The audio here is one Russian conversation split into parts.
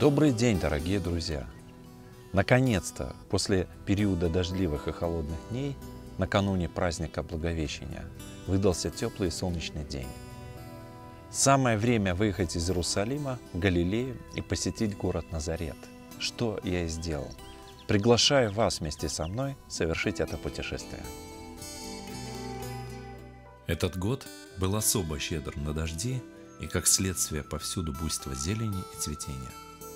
Добрый день, дорогие друзья! Наконец-то, после периода дождливых и холодных дней, накануне праздника Благовещения, выдался теплый и солнечный день. Самое время выехать из Иерусалима в Галилею и посетить город Назарет, что я и сделал. Приглашаю вас вместе со мной совершить это путешествие. Этот год был особо щедр на дожди и, как следствие, повсюду буйство зелени и цветения.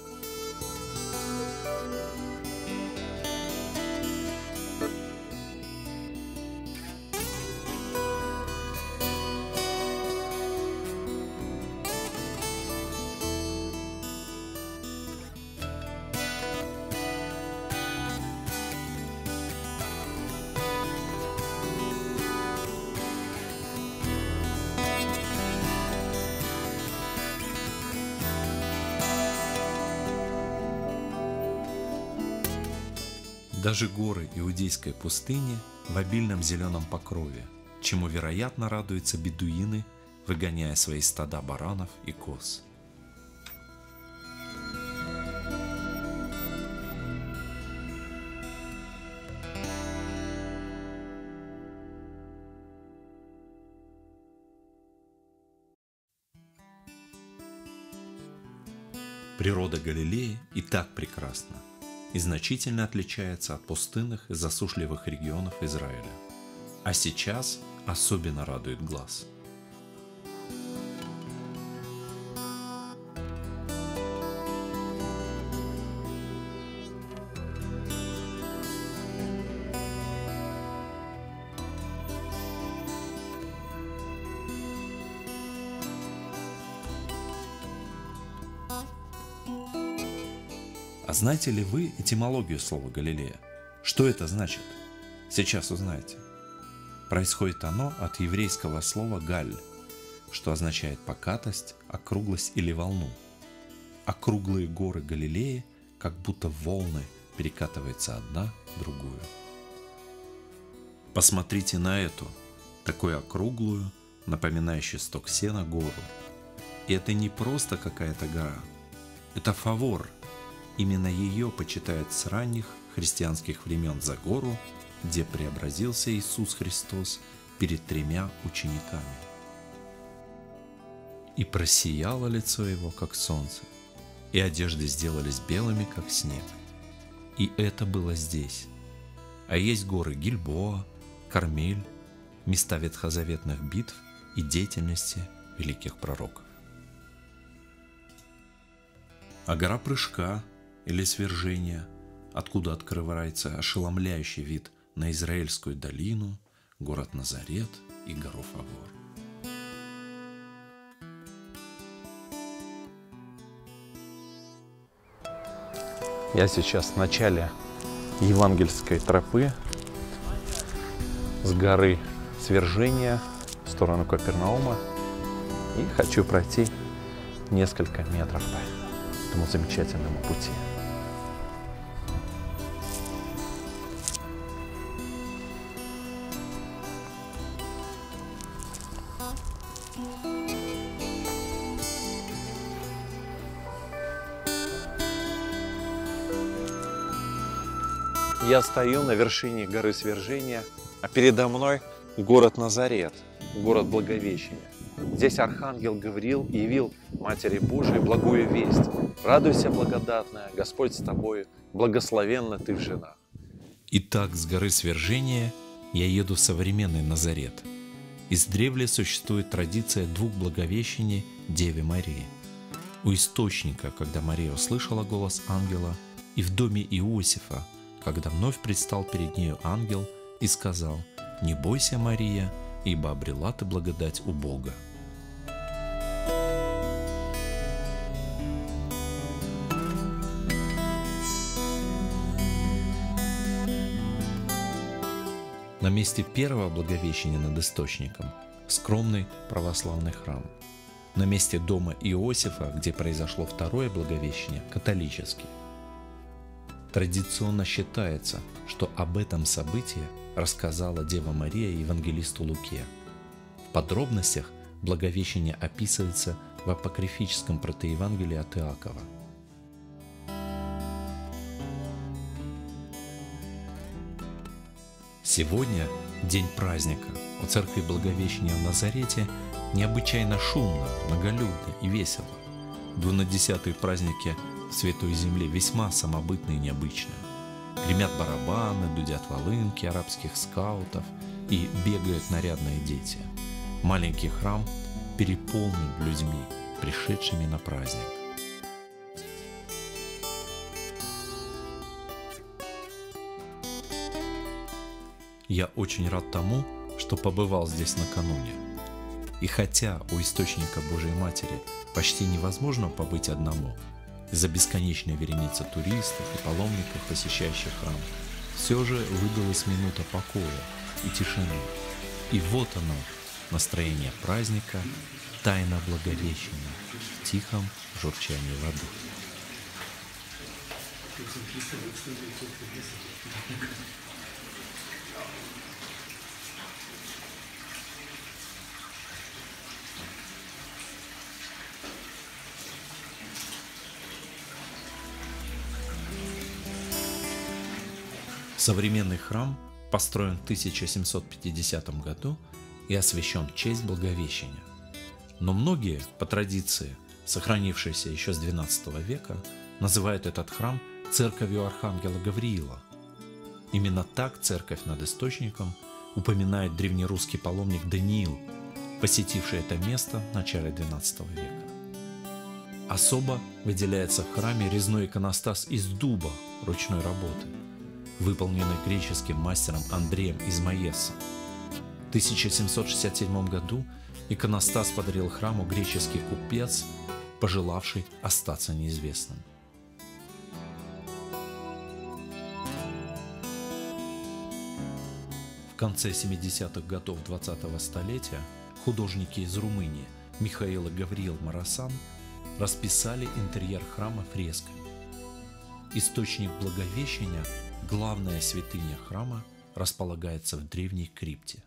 Даже горы Иудейской пустыни в обильном зеленом покрове, чему, вероятно, радуются бедуины, выгоняя свои стада баранов и коз. Природа Галилеи и так прекрасна и значительно отличается от пустынных и засушливых регионов Израиля. А сейчас особенно радует глаз. А знаете ли вы этимологию слова Галилея? Что это значит? Сейчас узнаете. Происходит оно от еврейского слова «галь», что означает покатость, округлость или волну. Округлые горы Галилеи, как будто волны, перекатываются одна в другую. Посмотрите на эту, такую округлую, напоминающую сток сена, гору. И это не просто какая-то гора, это Фавор. Именно ее почитают с ранних христианских времен за гору, где преобразился Иисус Христос перед 3 учениками. «И просияло лицо его, как солнце, и одежды сделались белыми, как снег. И это было здесь. А есть горы Гильбоа, Кармель, места ветхозаветных битв и деятельности великих пророков. А гора Прыжка или Свержения, откуда открывается ошеломляющий вид на Израильскую долину, город Назарет и гору Фавор. Я сейчас в начале евангельской тропы с горы Свержения в сторону Капернаума и хочу пройти несколько метров по этому замечательному пути. Я стою на вершине горы Свержения, а передо мной город Назарет, город Благовещения. Здесь архангел Гавриил явил Матери Божией благую весть. Радуйся, благодатная, Господь с тобою, благословенна ты в женах. Итак, с горы Свержения я еду в современный Назарет. Издревле существует традиция 2 благовещений Деве Марии. У источника, когда Мария услышала голос ангела, и в доме Иосифа, когда вновь предстал перед нею ангел и сказал: «Не бойся, Мария, ибо обрела ты благодать у Бога». На месте первого благовещения над источником скромный православный храм. На месте дома Иосифа, где произошло второе благовещение, католический. Традиционно считается, что об этом событии рассказала Дева Мария евангелисту Луке. В подробностях Благовещение описывается в апокрифическом протоевангелии от Иакова. Сегодня день праздника. У церкви Благовещения в Назарете необычайно шумно, многолюдно и весело. Двунадесятые праздники Святой Земли весьма самобытны и необычны. Гремят барабаны, дудят волынки арабских скаутов и бегают нарядные дети. Маленький храм переполнен людьми, пришедшими на праздник. Я очень рад тому, что побывал здесь накануне. И хотя у источника Божьей Матери почти невозможно побыть одному, из-за бесконечной вереницы туристов и паломников, посещающих храм, все же выдалась минута покоя и тишины. И вот оно, настроение праздника, тайна Благовещения в тихом журчании воды. Современный храм построен в 1750 году и освящен в честь Благовещения. Но многие, по традиции, сохранившейся еще с XII века, называют этот храм церковью Архангела Гавриила. Именно так церковь над источником упоминает древнерусский паломник Даниил, посетивший это место в начале XII века. Особо выделяется в храме резной иконостас из дуба ручной работы, выполненный греческим мастером Андреем Измаесом. В 1767 году иконостас подарил храму греческий купец, пожелавший остаться неизвестным. В конце 70-х годов 20-го столетия художники из Румынии Михаил и Гавриил Марасан расписали интерьер храма фресками. Источник Благовещения, главная святыня храма, располагается в древней крипте.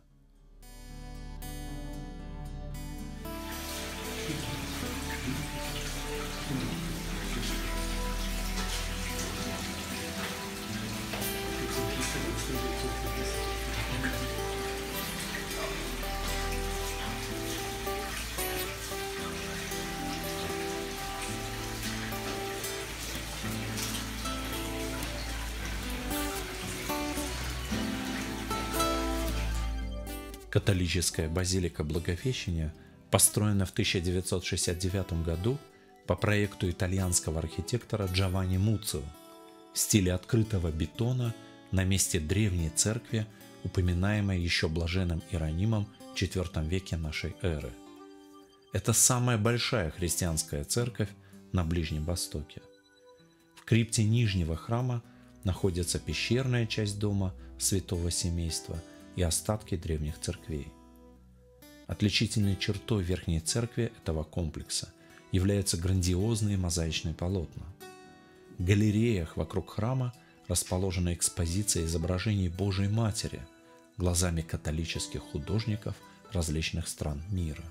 Католическая базилика Благовещения построена в 1969 году по проекту итальянского архитектора Джованни Муцио в стиле открытого бетона на месте древней церкви, упоминаемой еще блаженным Иеронимом в IV веке нашей эры. Это самая большая христианская церковь на Ближнем Востоке. В крипте нижнего храма находится пещерная часть дома Святого Семейства и остатки древних церквей. Отличительной чертой верхней церкви этого комплекса являются грандиозные мозаичные полотна. В галереях вокруг храма расположена экспозиция изображений Божией Матери глазами католических художников различных стран мира.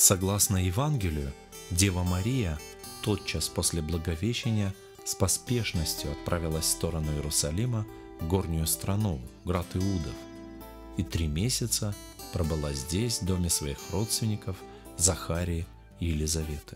Согласно Евангелию, Дева Мария тотчас после Благовещения с поспешностью отправилась в сторону Иерусалима, в горнюю страну, град Иудов, и 3 месяца пробыла здесь, в доме своих родственников Захарии и Елизаветы.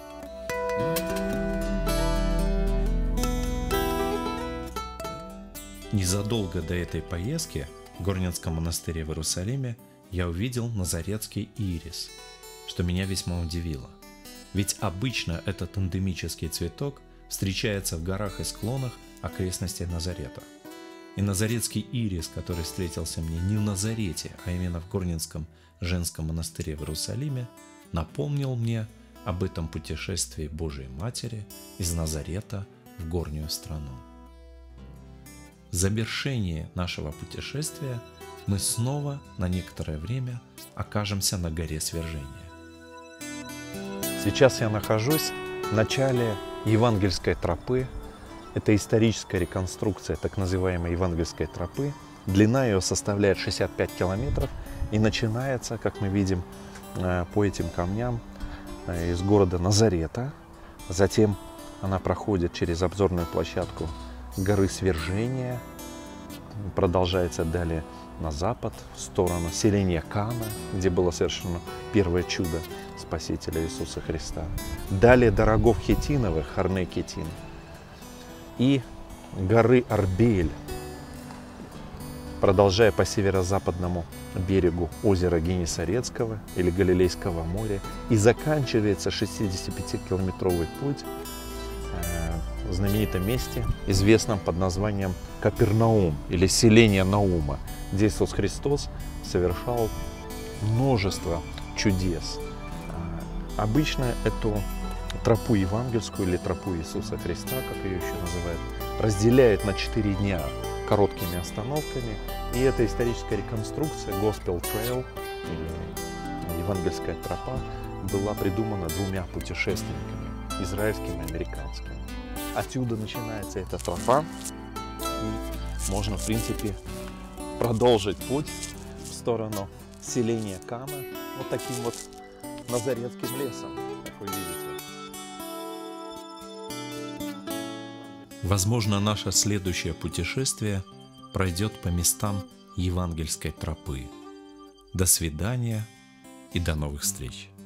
Незадолго до этой поездки в Горненском монастыре в Иерусалиме я увидел назаретский ирис, что меня весьма удивило. Ведь обычно этот эндемический цветок встречается в горах и склонах окрестностей Назарета. И назаретский ирис, который встретился мне не в Назарете, а именно в Горненском женском монастыре в Иерусалиме, напомнил мне об этом путешествии Божией Матери из Назарета в горнюю страну. В завершении нашего путешествия мы снова на некоторое время окажемся на горе Свержения. Сейчас я нахожусь в начале евангельской тропы. Это историческая реконструкция так называемой евангельской тропы. Длина ее составляет 65 километров и начинается, как мы видим, по этим камням из города Назарета. Затем она проходит через обзорную площадку горы Свержения, продолжается далее на запад, в сторону селения Кана, где было совершено первое чудо Спасителя Иисуса Христа. Далее до рогов Хитиновых, Хорней Китин, и горы Арбель, продолжая по северо-западному берегу озера Генесарецкого или Галилейского моря, и заканчивается 65-километровый путь в знаменитом месте, известном под названием Капернаум или селение Наума, где Иисус Христос совершал множество чудес. Обычно эту тропу евангельскую или тропу Иисуса Христа, как ее еще называют, разделяет на 4 дня короткими остановками. И эта историческая реконструкция Gospel Trail или евангельская тропа была придумана 2 путешественниками, израильскими и американскими. Отсюда начинается эта тропа, и можно, в принципе, продолжить путь в сторону селения Кана вот таким вот назаретским лесом, как вы видите. Возможно, наше следующее путешествие пройдет по местам евангельской тропы. До свидания и до новых встреч!